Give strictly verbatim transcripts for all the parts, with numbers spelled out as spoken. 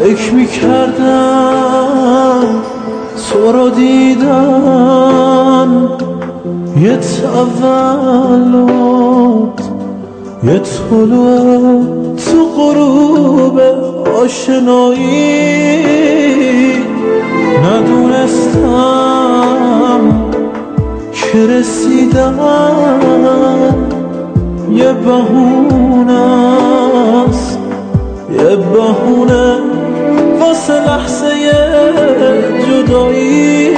فکر میکردم تو رو دیدن یه تولد، یه طلوع تو غروب آشنایی. ندونستم که رسیدن یه بهونه است، یه بهونه واسه لحظه جدایی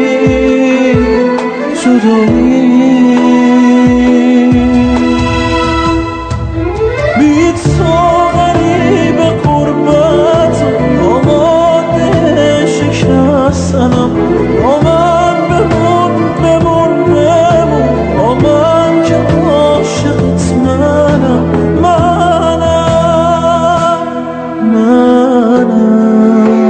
جدایی. بی تو غریب قربت آماده شکستنم. با من بمون بمون بمون، با من که عاشقت منم منم منم.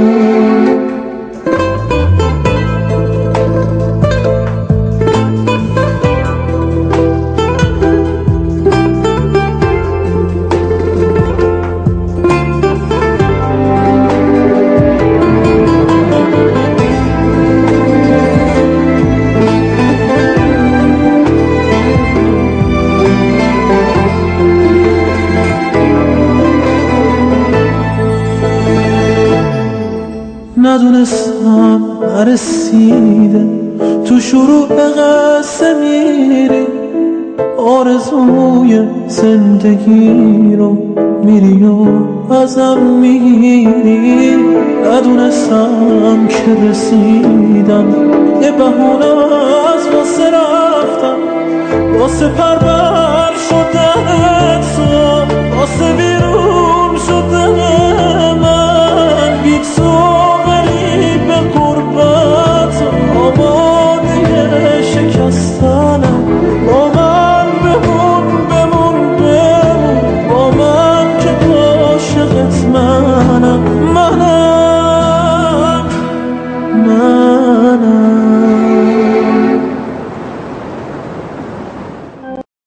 ندونستم نرسیده تو شروع قصه میری، آرزوی زندگی رو میری و ازم میگیری. ندونستم که رسیدم یه بهونه از واسه رفتم، واسه پرور شده